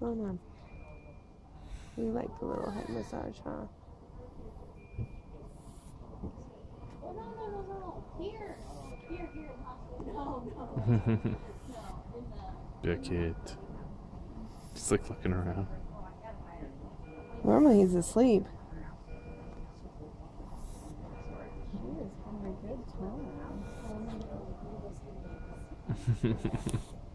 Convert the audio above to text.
going on? You like the little head massage, huh? Oh, no. Here. No. Good kid. Just like looking around. Normally he's asleep. She is having a good time.